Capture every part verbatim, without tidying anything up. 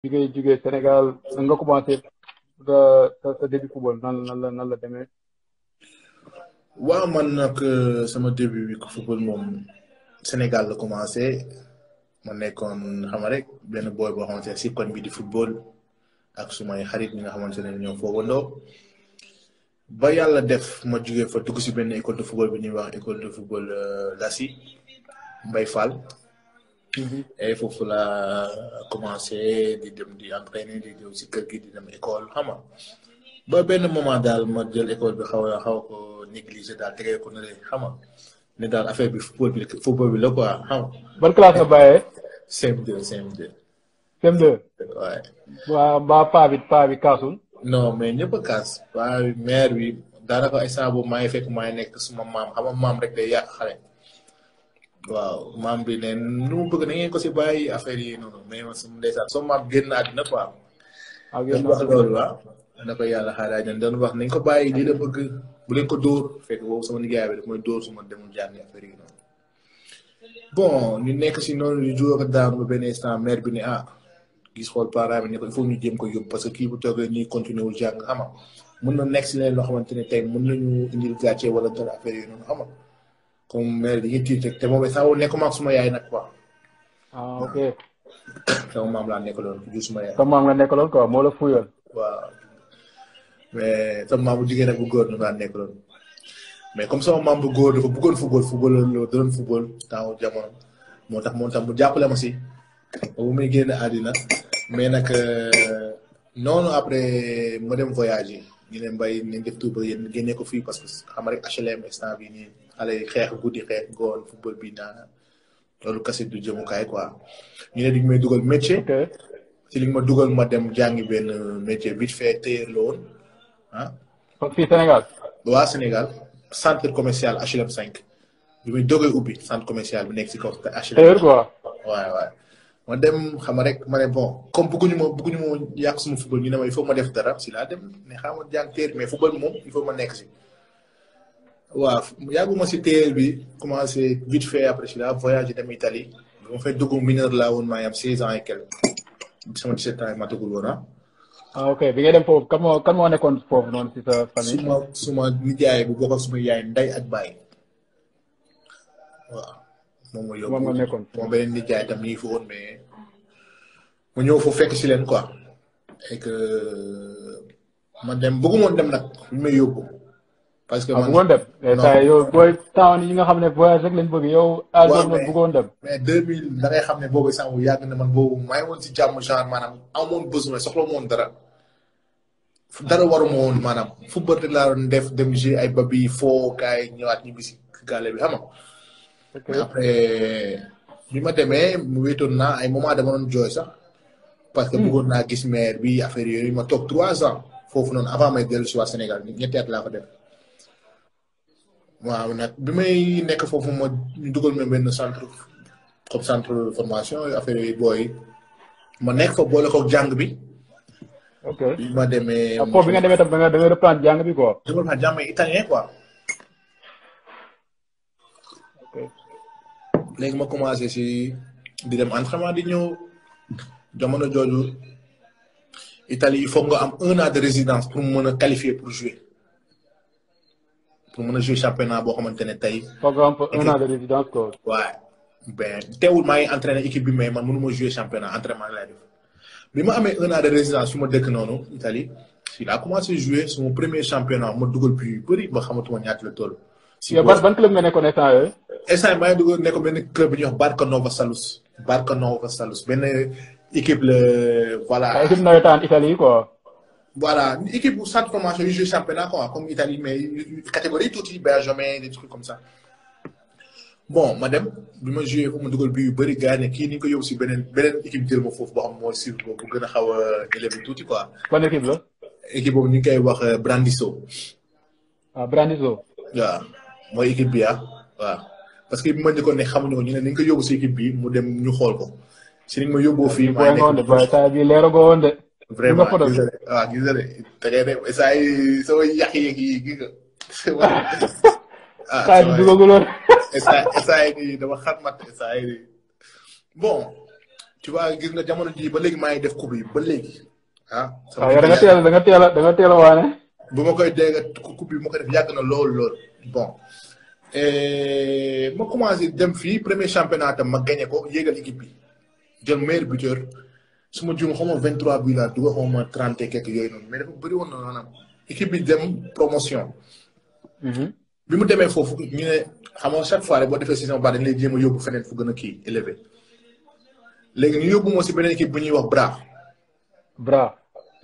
jugee jugee Sénégal nan nga commencé sa sa sa début football nan nan la nan la demee. waaw man nag sama début bi football moom Sénégal la commencé ma nekkoon xam rek benn boy boo xamante ne si koñ bi di football ak sumay xarit ñi nga xamante ne ñoo foogandoo ba yàlla def ma jugee fa dugg si benn école de football bi ñuy wax école de football Lassi Mbaye Fall. et foofu la commencé di dem di entraîner di dem si kër gi di dem école xam nga ba benn moment daal ma jël école bi xaw a xaw ko négliger daal tegee ko ne xam nga ne daal affaire bi football bi football bi la quoi xam nga. ban classe nga bàyyee. C M deux C M deux. C M deux. waaye. waa mbaa paa bi paa bi kaasul. non mais ñëpp a kaas. paa bi mère bi daanaka ay saa boobu maa ngi fekk maa ngi nekk suma maam xam nga maam rek day yàq xale. waaw maam bi ne nu mu bëgg na ngeen ko si bàyyi affaire yi noonu mais man sama ndeysaan sama maam génn àddina quoi. ak yéen wax loolu waaw. na ko yàlla xaaral ñu doon wax nañ ko bàyyi lii la bëgg bu leen ko dóor fekk boobu sama nijaay bi daf mooy dóor su ma demul jàngi affaire yi noonu. bon ñu nekk si noonu ñu jógee ko daanu ba benn instant mère bi ne ah gis xool parent bi ne ko il faut ñu jéem ko yóbbu parce que kii bu toogee ñuy continuer wul jàng xam nga mën na nekk si leen loo xamante ne tey mën nañu indil gàcce wala dara affaire yi noonu xam nga comme mère bi dañuy tiit rek te moom saa wu nekkuma ak suma yaay nag quoi. ah ok. sama maam laa nekkaloon jur suma yaay. sama maam nga nekkaloon quoi moo la fuyoon. waaw mais sama maam bu jigéen ak bu góor ñu laa nekkaloon mais comme sama maam bu góor dafa bëggoon football football la doon football temps jamono moo tax moo tax mu jàppale ma si ba bu muy génn àddina mais nag noonu après ma dem voyage yi ñu ne mbay nañ def tout ba yéen génnee ko fii parce que xam rek H L M instant bi nii xale yi xeex guddi xeex ngoon football bi naa loolu kese du jëmukaay quoi ñu ne dañ may dugal métier. ci li ma dugal ma dem jàngi benn métier vite fait tailleur la woon ah. fii Sénégal. waa Sénégal centre commercial H L M cinq bi muy doogay ubbi centre commercial bi nekk si kaw H L M. tailleur quoi. waaw waaw ma dem xam rek ma ne bon comme bëgguñu ma bëgguñu ma yàq suma football ñu ne ma il faut ma def dara si laa dem ne xam nga jàng tailleur mais football bi moom il faut ma nekk si. waaw yàgguma si tailleur bi commencé vite fait après si la voyage dem Italie ba ma fay dugg mineur laa woon maa ngi am seize ans et quelque. sama dix-sept ans yi matagul woon ah. ah ok bi nga dem foofu kan moo kan moo nekkoon foofu noonu si sa famille. suma suma nijaay bu bokk ak suma yaay nday ak baay waaw. moom mooy yóbbu moom nga nekkoon. moom beneen nijaay tam nii fi woon mais mu ñëw foofu fekk si leen quoi. et que ma dem bëggumoon dem nag ñu may yóbbu. parce que man man bëggoon dem. mais saa yow booy temps yi nga xam ne voyage rek lañ bëgg yow. waaw mais bëggoon dem. mais deux mille da ngay xam ne boobu sax mu yàgg na man boobu maa ngi woon si jàmm genre maanaam amoon besoin soxla woon dara. dara waruma woon maanaam football rek laa doon def dem jouer ay babi foo kaay ñëwaat ñu bisi gàlle bi xam nga. après bi ma demee mu wéetoon naa ay moment dama doon jooy sax. parce que bëggoon naa gis maire bi affaire yooyu ma toog trois ans foofu noonu avant may dellu si waa Sénégal ñetti at laa fa def. waaw nag bi may nekk foofu ma ñu dugal ma benn centre comme centre formation affaire yooyu booy ma nekk fa boole koog jàng bi. ok bi ma demee. ah foofu bi nga demee tam da nga da nga reprendre jàng bi quoi. dama fa jàng italien quoi. ok léegi ma commencé si di dem entraînement di ñëw jamono jooju Italie il faut nga am un an de résidence pour mën a qualifier pour jouer. pour mën a jouer championnat boo xamante ne tey. foog nga am un an de résidence quoi. waaw ben teewul maa ngi entraîné équipe bi mais man mënu ma jouer championnat entraînement lay def bi ma amee un an de résidence su ma dëkk noonu Italie si laa commencé jouer sama premier championnat ma dugal but yu bëri ba xamatuma ñaata la toll. si yow ban ban club nga nekkoon instant yooyu. instant maa ngi dugal nekk benn club bi ñuy wax Barcanova Salus Barcanova Salus benn équipe la voilà. équipe nawetaan Italie quoi. voilà équipe bu centre formation yu joué championnat quoi comme Italie mais catégorie tuuti Benjamin des trucs comme ça. bon ma dem bi ma joué foofu ma dugal bi yu bëri gars ne kii ni ñu ko yóbbu si beneen beneen équipe jël ma foofu boo xam mooy suivre boobu bu gën a xaw a élevé tuuti quoi. ban équipe la. équipe boobu ñu ngi koy wax Brandiso. ah Brandiso. waaw mooy équipe bi ah waaw parce que bi ma njëkkoon ne xamuñu ko ñu ne ni ñu ko yóbbu si équipe bi mu dem ñu xool ko si ni ñu ma yóbboo fii. maa ngi nekk booy saa bi leeragoo woon de. vraiment gis nga waaw gis nga de da ngay def saa yi sama yàq yeeg yi gis nga. ah saa yi dugaguloon. saa saa yi nii dama xat mat saa yi nii bon tu vois gis nga jamono jii ba léegi maa ngi def coupe yi ba léegi ah. waaw yow da nga teel da nga teel a da nga teel a waane. bu ma koy dégg coupe bi ma ko def yàgg na lool lool bon. ma commencé dem fii premier championnat tam ma gagné ko yéegal équipe bi jël meilleur buteur su ma juum xaw ma vingt-trois buts laa dugal xaw ma trente et quelque yooyu noonu mais dafa bëri woon na maanaam équipe bi dem promotion. bi mu demee foofu ñu ne xam nga chaque fois rek boo defee saison ba dañ lay jéem a yóbbu feneen fu gën a kii élevé léegi ñu yóbbu moo si beneen équipe bu ñuy wax Bra. Bra.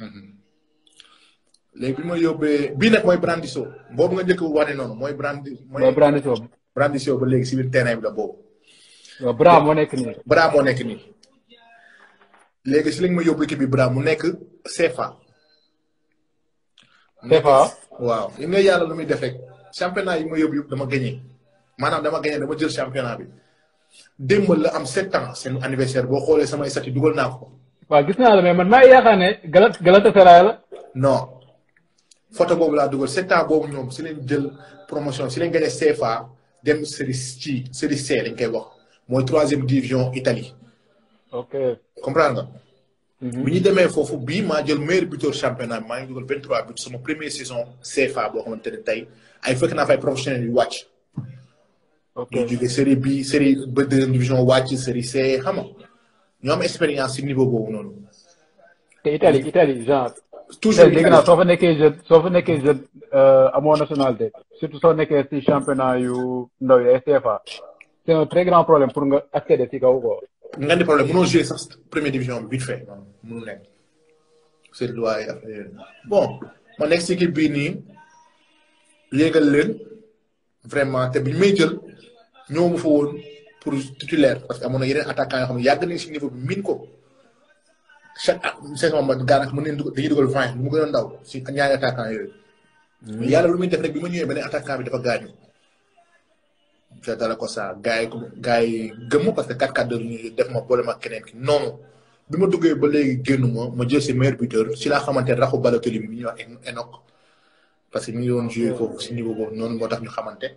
léegi bi ma yóbbee bii nag mooy Brandiso boobu nga njëkk wane noonu mooy. Brandi mooy Brandiso. Brandiso ba léegi si biir terrain bi la boobu. waaw Bra moo nekk nii. Bra moo nekk nii léegi si lañ ma yóbbu équipe bi Bra mu nekk C F A. C F A. waaw li nga yàlla lu muy def rek championnat yi ma yóbbu yëpp dama gagné maanaam dama gagné dama jël championnat bi démb la am sept ans seen anniversaire boo xoolee sama statut dugal naa ko. waaw gis naa la mais man maa ngi yaakaar ne Galat Galatasaray la. non photo boobu laa dugal sept ans boobu ñoom si lañ jël promotion si lañ gagné C F A dem série ci série C lañ koy wax mooy troisième division Italie. ok comprendre nga. bi ñu demee foofu bii maa jël meilleur buteur championnat bi maa ngi dugal vingt-trois buts sama première saison C F A boo xamante ne tey ay fekk naa fay professionnels yu wàcc. ok ñu jógee série B série ba deuxième division wàcc série C xam nga ñoo am expérience si niveau boobu noonu. te Italie Italie genre. toujours dégg naa soo fa nekkee jeune soo fa nekkee jeune amoo nationalité surtout soo nekkee si championnat yu ndaw yi ay C F A c'est un très grand problème pour nga accéder si kaw quoi. nga di problème mënoo jouer sax première division bi vite fait non mënu nekk c'est loi yi affaire bon ma nekk si équipe bii nii yéegal leen vraiment te bi ñu may jël ñëw ma fa woon pour titulaire parce que amoon na yeneen attaquants yoo xam ne yàgg nañ si niveau bi miin ko chaque saison ma daanaka mën nañ dugal dañuy dugal vingt lu mu gën a ndaw si ñaari attaquants yooyu. mais yàlla lu muy def rek bi ma ñëwee beneen attaquant bi dafa gaañu. te dala ko saa gars yi gars yi gëmm parce que quatre quatre deux ñu def ma boole ma keneen ki noonu bi ma duggee ba léegi génnu ma ma jël si meilleur buteur si laa xamante ne raxu Balotelli bi ñuy wax Enoch parce que mi ngi doon joué foofu si niveau boobu noonu moo tax ñu xamante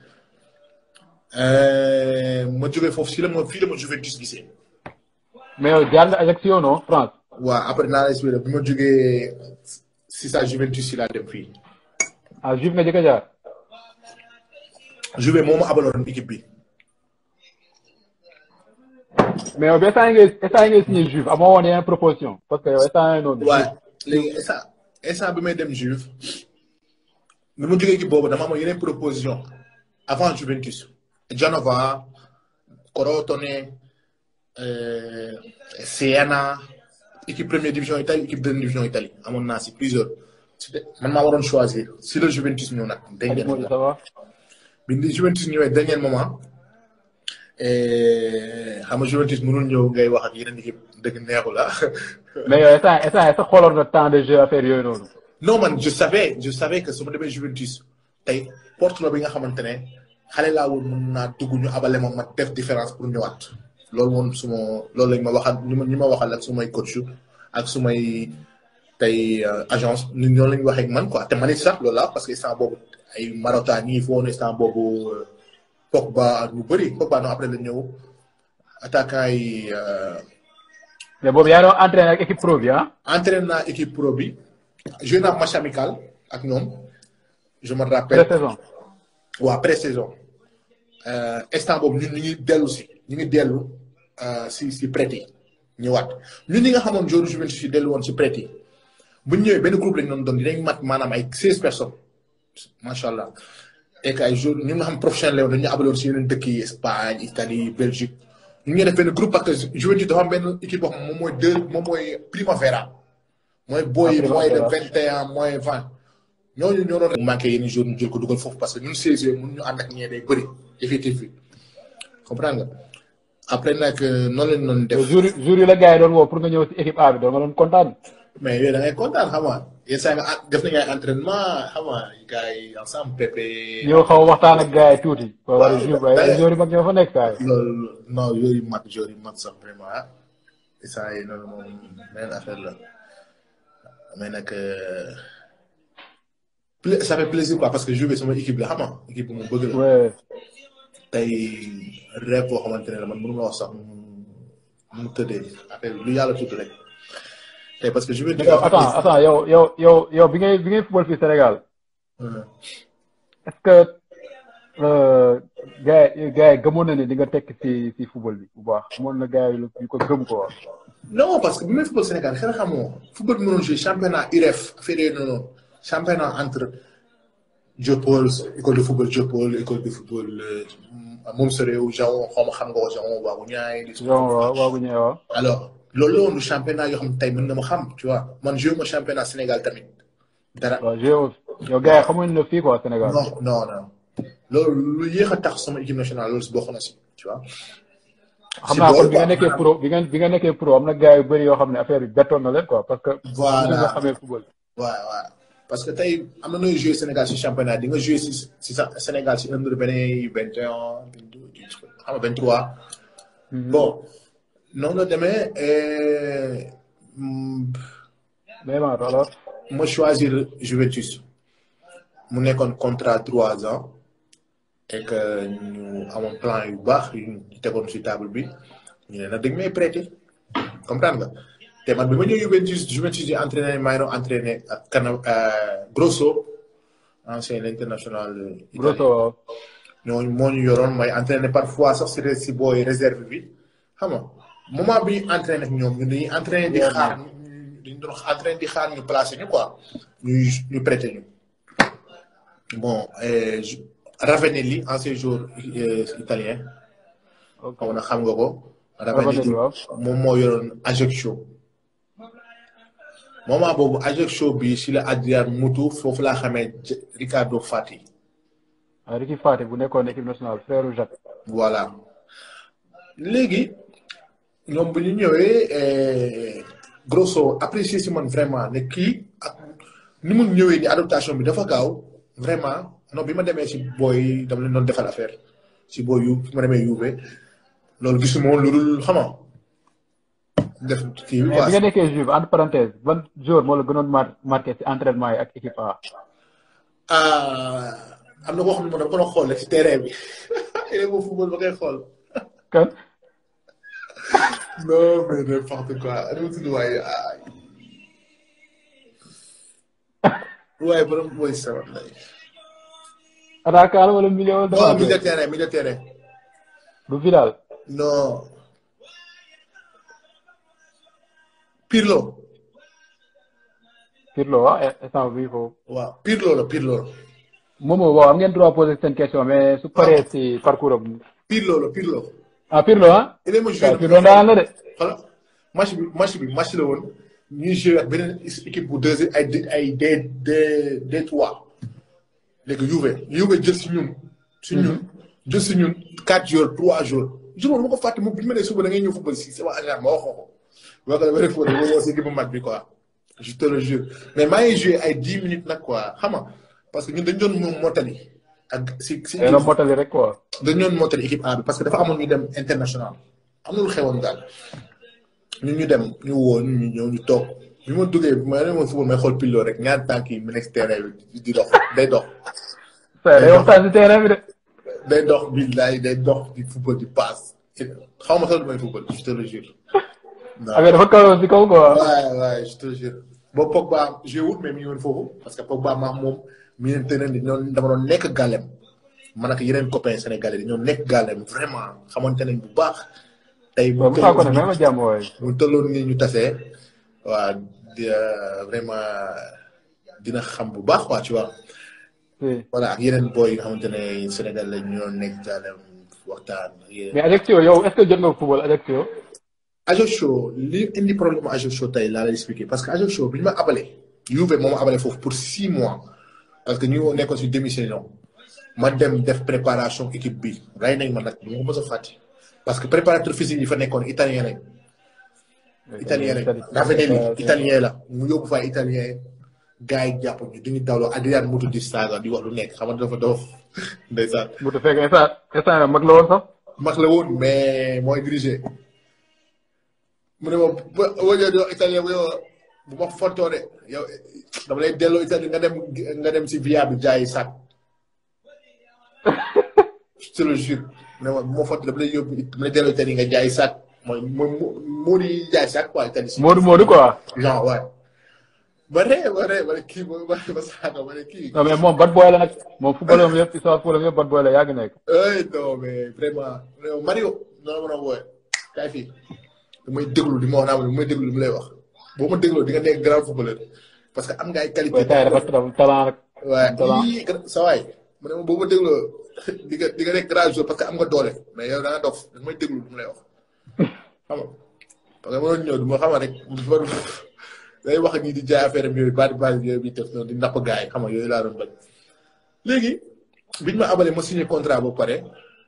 ma jógee foofu si la ma fii la ma Juventus gisee. mais yow jàll Ajaccio non France. waaw après naa la expliqué bi ma jógee si sa Juventus si laa dem fii. ah Juve nga jëkk a jaar. Juve moo ma abaloon équipe bi. mais yow ba instant yii ngay instant yii ngay signé Juve amoo woon yeneen proposition parce que yow instant yii noonu. waaw léegi instant instant bi may dem Juve bi ma jógee équipe boobu dama amoon yeneen proposition avant Juventus. Genova, Crotone, euh, Siena, équipe première division Italie, équipe deuxième division Italie. amoon naa si plusieurs. man maa waroon choisir si le Juventus ñëw nag. dernier moment bi ni Juventus ñëwee dernier moment xam nga Juventus mënul ñëw ngay wax ak yeneen équipe dëgg neexu la. mais yow instant instant est-ce que xooloon na temps de jeu affaire yooyu noonu. non man je savais je savais que su ma demee Juventus tey porte la bi nga xamante ne xale laa woon mën naa dugg ñu abale ma ma def différence pour ñëwaat. loolu moom su ma loolu lañ ma waxal ñu ma ñu ma waxal ak sumay coach ak sumay tey agence ñun ñoo lañ waxee ak man quoi te man it sax loolu la parce que instant boobu ay Marotta ñii foo woon instant boobu Pogba ñu bëri Pogba non après la ñëw attaquant yi. mais boobu yaa doon entraîné ak équipe pro bi ah. entraîné naa équipe pro bi joué naa match amical ak ñoom je me rappelle. pré-saison. waaw pré-saison instant boobu ñun ñu ngi dellu si ñu ngi dellu si si prêt yi ñëwaat ñun ñi nga xamoon jour Juventus yi dellu woon si prêt yi bu ñu ñëwee benn groupe lañ doon doon dinañ mat maanaam ay seize personnes macha allah et que ay jours ñi nga xam professionnel la woon dañu abaloon si yeneen dëkk yi Espagne Italie Belgique ñu ngi def benn groupe parce que Juventus dafa am benn équipe boo xam moom mooy deux moom mooy Primavera. mooy booy moins de vingt et un moins vingt ñooñu ñoo doon manqué yenn jours ñu jël ko dugal foofu parce que ñun seize yooyu mun ñu ànd ak ñee day bëri effectif bi comprendre nga après nag noonu lañ doon def. jour jour yi la gars yi doon woo pour nga ñëw si équipe A bi doon nga doon kontaan. mais yooyu da ngay kontaan xam nga yenn saa nga def nañu ay entraînement xam nga gars yi ensemble pépé. ñëw xaw waxtaan ak gars yi tuuti. waaw jour ay jour yi mag ñoo fa nekk saa yi. loolu non yooyu mag jour yi mag sax vraiment ah saa yi loolu moom beneen affaire la mais nag ça fait plaisir quoi parce que jouer sama équipe la xam nga équipe bi mu bëgg la. tey rêve boo xamante ne la man mënu ma wax sax mu tëddee affaire bi lu yàlla tudd rek tey parce que je vais mais yow attends attends yow yow yow yow bi ngay bi ngay football fii Sénégal est-ce que gars yi gars yi gëmoon na ne di nga tekk ci ci football bi bu baax amoon na gars yi lu ko gëm ko wax. non parce que bi may football Sénégal xëy na xamoo football bi mënoon jouer championnat U R E F affaire yooyu noonu championnat entre Diopol école de football Diopol école de football moom sa réew Jaon xaw ma xam nga ko Jaon waagu ñaay. Jaon waaw waagu ñaay waaw. alors loolu la woon du championnat yoo xam ne tey mën na ma xam tu vois man joué ma championnat Sénégal tamit dara. waaw joué yow gars yi xamuñ ne fii quoi Sénégal. non non non loolu lu yéex a tax sama équipe nationale loolu si bokk na si tu vois. xam naa kon bi nga nekkee pro bi nga bi nga nekkee pro am na gars yu bëri yoo xam ne affaire bi bettoon na leen quoi parce que. voilà nga xamee football. waaw waaw parce que tey am na nooy joué Sénégal si championnat di nga joué si si Sénégal si under benn vingt et un xam nga vingt trois. bon noonu la demee. vraiment alors. ma choisir Juventus mu nekkoon contrat trois ans. et que ñu amoon plan yu baax yu ñu tegoon si table bi ñu ne nag dañ may prêter comprendre nga te man bi ma ñëw Juventus Juventus di entraîné maa ngi doon entraîné ak Cana Grosso ancien international. Grosso ñooñu moo ñu yoroon may entraîné parfois sax si si booy réserve bi xam nga moment bi ñu entraîné ak ñoom ñun dañuy entraîné di xaar dañu doon entraîné di xaar ñu placé ñu quoi ñu ñu prêté ñu bon. Ravanelli ancien joueur italien. ok xaw na xam nga ko. Ravanelli moom moo yoroon Ajaccio. moment boobu Ajaccio bi si la Adrian Mutu foofu laa xamee Riccardo Fati. ah Ricky Fati bu nekkoon équipe nationale frère Jacques. voilà léegi ñoom bu ñu ñëwee Grosso apprécié si man vraiment ne kii ak ni mu ñëwee ni adaptation bi dafa gaaw vraiment. non bi ma demee si booy dama leen doon defal affaire si booy yu bi ma demee Juve loolu gisuma woon lu dul xama def kii bi. mais bi nga nekkee Juve entre parenthèse ban jour moo la gënoon marqué si entraînement yi ak équipe A. am na koo xam ne moom dama ko doon xool rek si terrain bi il est beau football ba koy xool. kan. non mais n'importe quoi dama tudd waaye ay. waaye borom booy sawar lay. attaquant wala milieu wala. non milieu de terrain milieu de terrain. du Vidal. non. Pirlo. Pirlo waaw instant bii foofu. waaw Pirlo la Pirlo la. moom waaw am ngeen droit poser seen question mais su paree si parcours am. Pirlo la Pirlo. ah Pirlo ah. il est ma joué Pirlo daan la de. voilà match bi match bi match la woon ñuy joué ak beneen équipe bu deux ay ay D D D trois. léegi Juve Juve jël si ñun. si ñun jël si ñun quatre jours trois jours. jour boobu ma ko fàtte moom bi ñu ma nee suba da ngay ñëw football si sama agent ma waxoo ko. boo ko defee rek foofu dafa woo si équipe bu mag bi quoi. je te le jure mais maa ngi joué ay dix minutes nag quoi xam nga parce que ñun dañu doon moom mottali. ak si si équipe dañoo mottali rek quoi. dañu doon mottali équipe A bi parce que dafa amoon ñu dem international. am na lu xewoon daal ñun ñu dem ñu woo ñu ñëw ñu toog bi ma duggee bi ma ne ma football may xool Pirlo rek ñaari tànk yi mu nekk si terrain bi di dox day dox. day waxtaan si terrain bi de. day dox billaay day dox di football di passe xaw ma sax lu may football je te le jure. waaw dafa kaw si kaw quoi. waay waay je te le jure. boobu Pogba joué wut mais mi ngi woon foofu parce que Pogba maa moom mi ngi leen di ñoom dama doon nekk gàllem man ak yeneen copains sénégalais di ñoo nekk gàllem vraiment xamante nañ bu baax. tey bu bu fekkoon ne même jàmm waay. bu tolloon nii ñu tasee waa di vraiment dina xam bu baax waa tu vois. voilà ak yeneen boy yi nga xamante ne Sénégal lañ ñoo nekk gàllem waxtaan. mais Ajaccio yow est-ce que jot nga football Ajaccio. Ajaccio li indi problème mu Ajaccio tey laa lay expliquer parce que Ajaccio bi ñu ma abalé Juve moo ma abalé foofu pour six mois parce que ñu nekkoon si demi-saison ma dem def préparation équipe bi ray nañ ma nag du ma ko mos a fàtte parce que préparateur physique yi fa nekkoon italien lañ. italien lañ Ravanelli italien la mu yóbbu fa italien gars yi jàpp ñu dañuy dawloo Adrian Mutu di saaga di wax lu nekk xam nga dafa doof ndeysaan. Mutu fekk instant instant mag la woon sax. mag la woon mais mooy dirigé. mu ne ma ba boo ñëwee italien bu yow bu ma fontoo de yow dama lay delloo italien nga dem nga dem si via bi jaayi sac. je te le jure mu ne ma bu ma fontoo dama lay yóbbu dama lay delloo italien nga jaayi sac mooy mooy Modou yi jaay sax quoi Italie. Modou Modou quoi. genre ouais. ba ree ba ree ba kii ba ba saaga ba kii. non mais moom bad boy la nag moom football am yëpp histoire football am yëpp bad boy la yàgg nekk. ay non mais vraiment Mario noonu la mën a wooye kaay fii damay déglu di ma wax naa ma damay déglu li mu lay wax boo ma dégloo di nga nekk grand footballeur parce que am nga ay qualité. waaye dafa talent rek. waaw yii sa waay mu ne ma boo ma dégloo di nga di nga nekk grand joueur parce que am nga doole mais yow da nga dof da nga may déglu li mu lay wax xam nga parce que mënoon ñëw du ma xama rek day wax ak ñi di jaay affaire am yooyu baati baati yooyu bi def noonu di napp gars yi xam nga yooyu laa doon bañ léegi biñ ma abalee ma signé contrat ba pare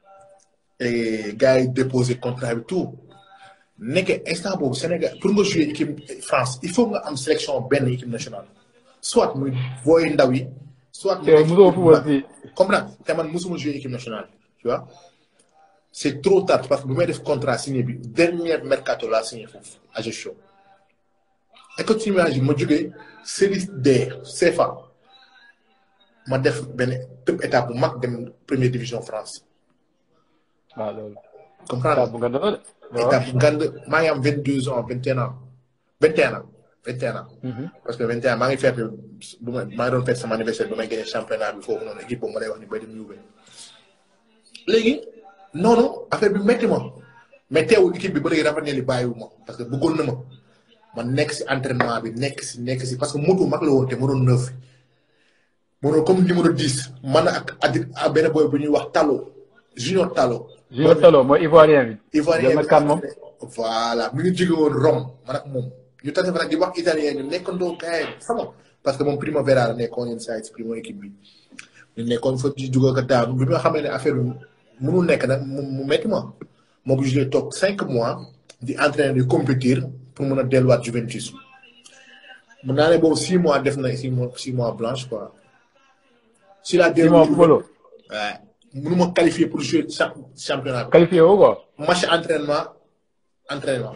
et gars yi déposé contrat bi tout nekk instant boobu Sénégal pour nga jouer équipe France il faut nga am sélection benn équipe nationale soit muy booy ndaw yi soit mu comprendre te man mosuma jouer équipe nationale tu vois c'est trop tard parce que bu may def contrat signé bi dernière mercato laa signé foofu à gestion et que tu imagines ma jógee série D C F A ma def benn tëb étape bu mag dem première division France. waaw loolu. comprendre étape bu ngand la de. étape bu ngand maa ngi am vingt deux ans vingt et un ans vingt et un ans vingt et un ans. parce que vingt et un maa ngi fekk bu ma maa ngi doon fekk sama anniversaire ba may gagné championnat bi foofu noonu équipe boobu ma lay wax ni bay dem Juve. léegi noonu affaire bi métti ma mais teewul équipe bi ba léegi dafa ne li bàyyiwu ma parce que bëggoon na ma. man nekk si entraînement bi nekk si nekk si parce que moto mag la woon te mu doon neuf mu doon comme numéro dix man ak ak benn boy bu ñuy wax Talo junior Talo. junior Talo mooy Ivoirien bi. Ivoirien bi kan moom. voilà mi ngi jóge woon Rome man ak moom ñu tase fa nag di wax italien ñu nekkandoo gars sama parce que moom Primavera la nekkoon yenn saa yi si primo équipe bi ñu nekkoon fa di jóge ko daanu bi nga xamee ne affaire bi mënul nekk nag mu métti ma moo ko jugee toog cinq mois di entraîner di compétir. pour mën a delluwaat Juventus mun naa ne boobu six mois def na six mois six mois blanche quoi. si la six mois football. waaw mënu ma qualifier pour jouer championnat bi. qualifié woo quoi. match entraînement entraînement.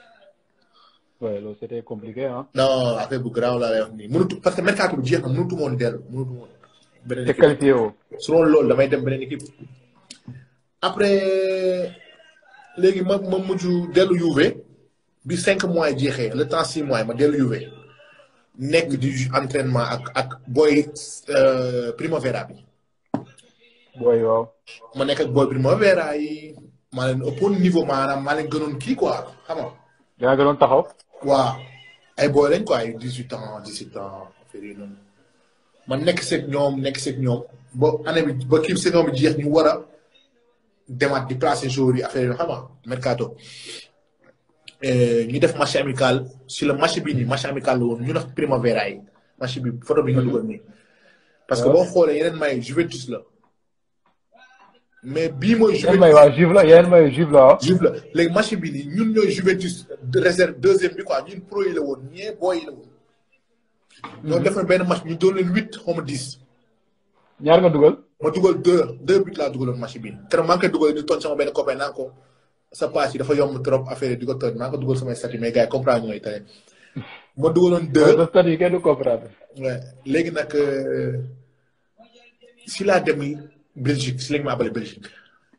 waaw loolu c'était compliqué ah. non affaire bu grave laa lay wax nii mënatu parce que mercato bi jeex na mënatu woon dellu mënatu woon. beneen équipe te qualifié woo. su loolu loolu damay dem beneen équipe. après léegi ma ma mujj dellu Juve. bi cinq mois yi jeexee le temps six mois yi ma dellu Juve nekk di entraînement ak ak booy Primavera bi. booy waaw. ma nekk ak booy Primavera yi maa leen ëppoon niveau maanaam maa leen gënoon kii quoi xam nga. yaa gënoon taxaw. waaw ay booy lañ quoi ay dix huit ans dix sept ans affaire yi noonu man nekk seeg ñoom nekk seeg ñoom ba année bi ba kii saison bi jeex ñu war a demaat di placer joueurs yi affaire yi xam nga mercato. ñu def match amical si le match bii nii match amical la woon ñu def Primavera yi match bi photo bi nga dugal nii. parce que boo xoolee yeneen may Juventus la. mais bii mooy. Juventus yeneen may waa Juve la yeneen may Juve la waaw. Juve la léegi match bi nii ñun ñooy Juventus de réserve deuxième bi quoi ñun pro yi la woon ñee booy yi la woon. ñoo def na benn match ñu doon leen huit xaw ma dix. ñaar nga dugal. ma dugal deux deux buts laa dugaloon match bi keroog maa ngi koy dugal di toon sama benn copain naan ko. sa passe yi dafa yomb trop affaire yi di ko toj maa ko dugal samay statut mais gars yi comprendre ñooy tane ma dugaloon deux sa statut yi kenn du comprendre. léegi nag si laa dem Belgique si lañ ma abale Belgique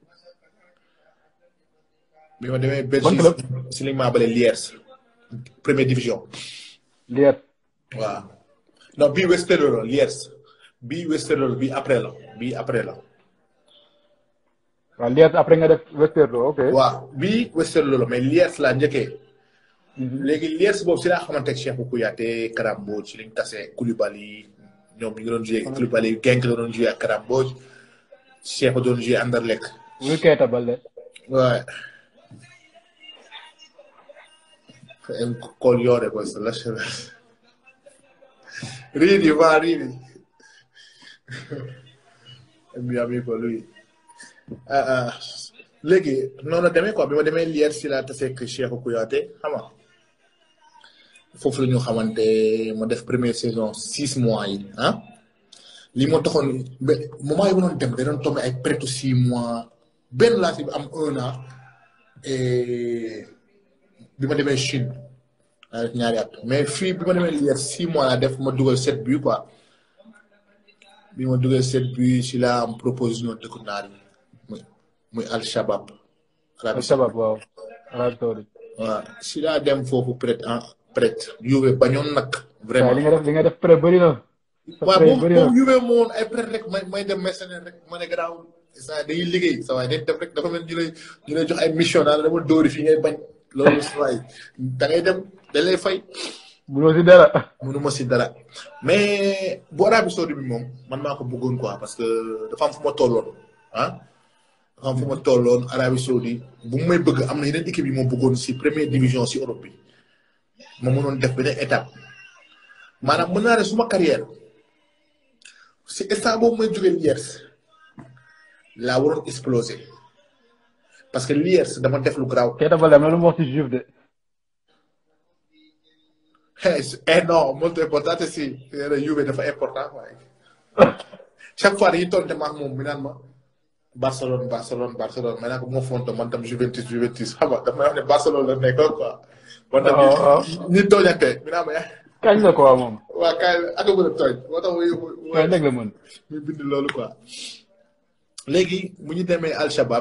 bi ma demee Belgique si lañ ma abale Liers première division. Liers. waaw non bii Westerlo la Liers bii Westerlo bii après la bii après la. waaw Liers après nga def Westerlo ok. waaw bii Westerlo la mais Liers laa njëkkee. léegi Liers boobu si laa xamante ne Cheikhou Kouyaté Karambo ci lañ tase Koulibaly ñoom ñu ngi doon joué Koulibaly Genk la doon joué ak Karambo Cheikhou doon joué Anderlecht. muy Keita Baldé. waaw. un coglione questo lasciami. Ridi va ridi. È mio amico lui. ah ah léegi noonu la demee quoi bi ma demee Liers si laa tase ak Cheikhou Kouyaté xam nga foofu la ñu xamante ma def première saison six mois yi ah lii moo taxoon ba moment yi ma doon dem da doon tombé ay près de six mois benn laa si am un an et bi ma demee Chine daa def ñaari at mais fii bi ma demee Liers six mois laa def ma dugal sept buts quoi bi ma dugal sept buts si laa am proposition dëkku naar yi muy Al Shabab. Al Shabab waaw. Arabie Saoudite. waaw si laa dem foofu peut-être en peut-être Juve bañoon nag. vraiment li nga def li nga def prêt bëri na. sa waaw prêt moom bëri na moom Juve moo woon ay prêt rek may may dem mercenaire rek ma ne garaawul saa dañuy liggéey sa waay dañ dem rek dafa mel ñu lay ñu lay jox ay mission daal dama dóori fii ngay bañ loolu sa waay da ngay dem dañ lay fay. mënoo si dara. mënuma si dara mais bu Arabie Saoudite bi moom man maa ko bëggoon quoi parce que dafa am fu ma tolloon ah. dafa am fu ma tolloon Arabie Saoudite bu mu may bëgg am na yeneen équipe yi moo bëggoon si première division si Europe bi ma mënoon def beneen étape maanaam mën naa ne suma carrière si instant boobu may jógee Lierse laa waroon exploser parce que Lierse dama def lu garaaw. Keita Baldé am na lu mu wax si Juve de. eh non molto importante si Juve dafa important waaye chaque fois dañuy tonte ma ak moom mi naan ma Barcelone Barcelone Barcelone mais nag bu ma fonto man tam Juventus Juventus xam nga dafa may wax ne Barcelone la nekkoon quoi. waaw waaw ñi ñi tooñante mi naan ma kañ la quoi moom. waaw kaay ak a mën a tooñ moo tax muy. kañ la mën. muy bind loolu quoi. léegi bu ñu demee Al Shabab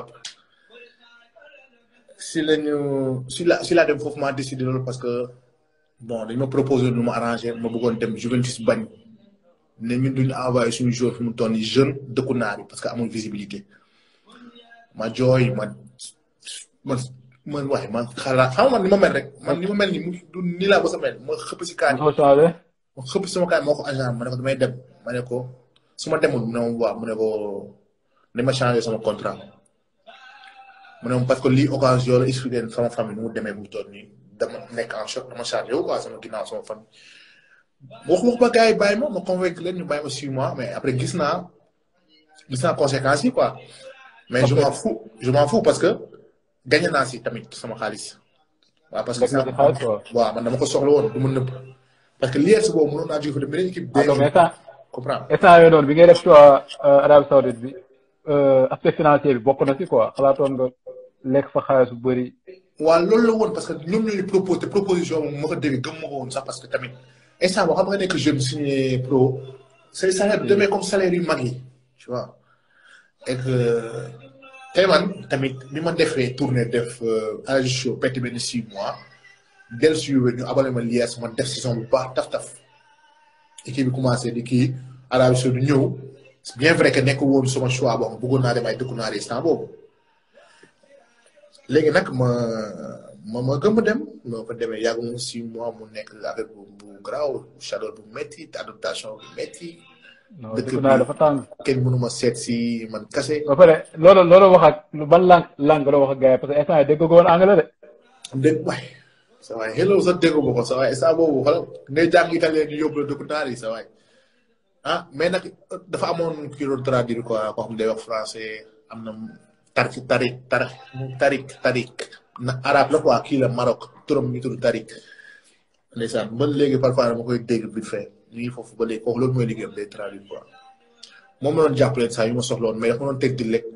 si lañu si la si laa dem foofu maa décidé loolu parce que. bon dañ ma proposé lu ma arrangé ma bëggoon dem Juventus bañ ne ñun duñu envoyé suñu joueur fi mu toll nii jeune dëkku naar yi parce que amul visibilité ma jooy ma man man waaye man xalaat xam nga man ni ma mel rek man ni ma mel ni mu du nii laa ba sa mel ma xëpp si kaani ma xëpp si sama kaani moo ko agent ma ne ko damay dem ma ne ko su ma demul mu ne ma waa mu ne ko ni ma changé sama contrat mu ne ma parce que lii occasion la expliqué sama famille nu mu demee mu toll nii dama nekk en choc dama chargé wu quoi sama ginnaaw sama fan. wax wax ba gars yi bàyyi ma ma convaincre leen ñu bàyyi ma six mois mais après gis naa gis naa conséquences yi quoi. mais je m'en fous je m'en fous parce que gagné naa si tamit sama xaalis. waaw parce que waaw man dama ko soxla woon du ma nëbb. parce que Lierse boobu mënoon naa jóge fa dem beneen équipe. ah donc instant comprendre instant yooyu noonu bi ngay def choix Arabie Saoudite bi aspect financier bi bokk na si quoi xalaatoon nga lekk fa xaalis bu bëri. waaw loolu la woon parce que ñoom ñoo ñu proposé proposition moom ma ko dégg gëm ma ko woon sax parce que tamit instant boo xam nga nekk jeune signé pro say salaire du demee comme salaire yu mag yi tu vois et que tey man tamit bi ma defee tournée def âge chaud perte benn six mois del si ñu abale ma Lierse ma def saison bu baax taf taf équipe bi commencé di kii Arabie Saoudite ñëw bien vrai que nekk woon sama choix boobu bëggoon naa dem ay dëkku naar instant boobu. léegi nag ma ma ma gëm a dem moo fa demee yàgg mu six mois mu nekk affaire bu bu garaaw chaleur bu métti adaptation bu métti. non dëkk naa dafa tàng. kenn mënu ma seet si man kase. ba pare loolu loolu wax ak ban langue langue la wax ak gars yi parce que instant yii dégg nga woon anglais de. dégg waay sa waay hello sax déggu ma ko sa waay instant boobu xoolal ngay jàng italien ñu yóbbu la dëkk naar yi sa waay ah mais nag dafa amoon kii doon traduire quoi koo xam ne day wax français am na. tarik tarik tarik tarik tarik na arabe la quoi kii la Maroc turam ñu tudd tarik ndeysaan ba léegi parfois dama koy dégg bi fee ñu ngi foofu ba léegi kooku loolu mooy liggéeyam day traduire quoi moom la doon jàppale saa yu ma soxla woon mais dafa doon teg di lekk.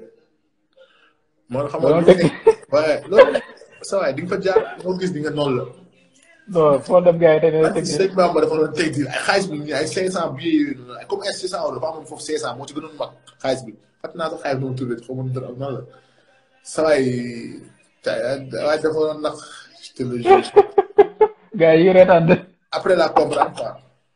moo xam nga waaye loolu sa waay di nga fa jaar moo gis di nga noonu la. non foo dem gars yi dañuy teg di sëñ Bamba dafa doon teg di ay xaalis bi ñu ay cinq cent billets yooyu noonu comme ay six cent euros dafa amoon foofu cinq cent moo ci gënoon mag xaalis bi. fàttali naa sax xayma nu mu tuddee xaw ma nu mu nan la saa waay waaye dafa doon nax je te le jure. gars yi reetaan de. après la comprendre quoi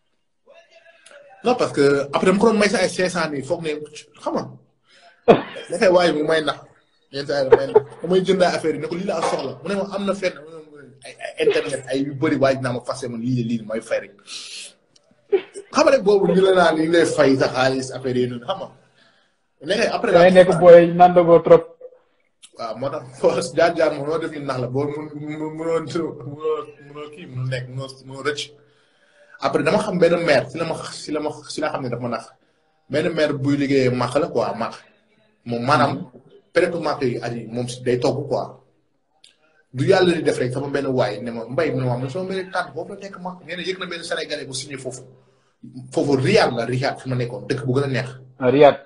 non parce que après dama ko doon may sa ay cinq cent nii foog ne xam nga dafay waaye mu may nax yenn saa yi may nax damay jëndaay affaire yi ne ko lii laa soxla mu ne ma am na fenn ay ay internet ay yu bëri waaye dinaa ma fase man lii lii mooy fay rek xam nga rek boobu ñu la naan ñu lay fay sa xaalis affaire yi noonu xam nga. léegi après da ngay nekk booy nandagoo trop. waaw moo tax force jaar jaar moom noo def ñu nax la boo mun mun munoo munoo munoo kii munoo nekk munoo munoo rëcc. après dama xam benn maire si la ma si la ma si la xam ne dafa ma nax benn maire buy liggéeyee màq la quoi màq moom maanaam période màq yi at yi moom si day togg quoi. du yàlla di def rek sama benn waay ne ma mbay mi ne ma man sama benn tànn foofu la nekk màq nee na yëg na benn sénégalais bu signé foofu foofu Riyad la Riyad fi ma nekkoon dëkk bu gën a neex. Riyad.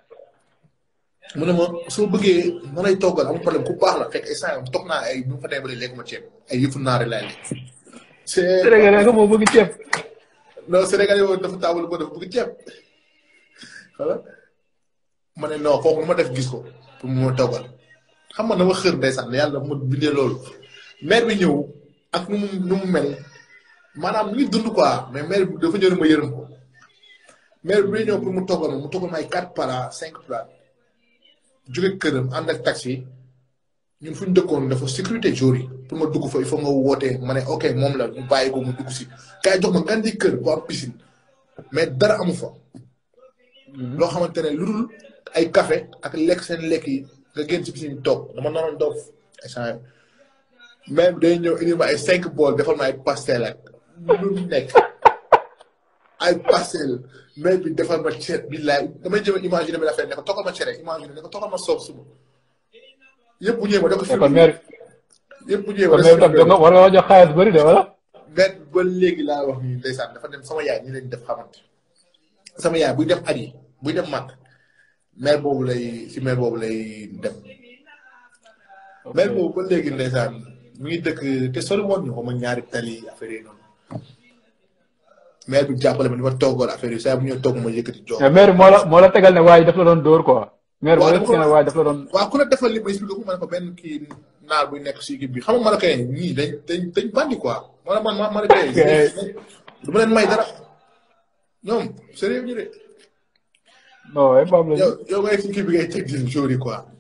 mu ne ma soo bëggee ma lay toggal amul problème ku baax la fekk instant yii toog naa ay bu ma fa demee ba léegi ma ceeb ay yëfu naare laay lekk. c'est Sénégalais nga moo bëgg ceeb. non Sénégalais yow dafa taawul ba dafa bëgg ceeb voilà ma ne non kooku ma def gis ko pour mu ma toggal xam nga dama xër ndeysaan yàlla ma bindee loolu maire bi ñëw ak nu mu nu mu mel maanaam ñu dund quoi mais maire bi dafa ñëw ma yërëm ko maire bi ñëw pour mu toggal ma mu toggal ma ay quatre plats cinq plats jóge këram ànd ak taxi ñun fu ñu dëkkoon dafa sécurité jour yi pour ma dugg fa il faut nga wootee ma ne ok moom la ñu bàyyi ko mu dugg si kay jox ma gan di kër bu am piscine mais dara amu fa. loo xamante ne lu dul ay café ak lekk seen lekk yi nga génn si piscine toog dama naroon dof échange même day ñëw indi ma ay cinq bool defal ma ay pastel ak lu nekk ay pastel même bi defal ma cere billaay damay jëm imaginer bi la fay ne ko toggal ma cere imaginer ne ko toggal ma soof suba yëpp bu ñëwee ma da ko fi yëpp bu ñëwee ma da ko war nga jox xaalis bëri de wala mais ba léegi laa wax ni ndeysaan dafa dem sama yaay ñi leen def xamante sama yaay buy def at yi buy def màgg maire boobu lay si maire boobu lay dem maire boobu ba léegi ndeysaan mi ngi dëkk te sori woon ñu ko ma ñaari tali affaire yi noonu maire bi jàppale ma ni ma toggoon affaire yi saa bu ñëw togg ma yëkkati jox maire moo la moo la tegal ne waaye daf la doon dóor quoi maire moo la tegal ne waaye daf la doon waaw ku la defal li ma expliqué ko ma ne ko benn kii naar buy nekk si équipe bi xam nga ma la koy ñii dañ dañ dañ bandi quoi ma man ma ma la koy du ma leen may dara ñoom sérieux ñu de non ay baam la yow yow ngay si kii bi ngay teg di jour yi quoi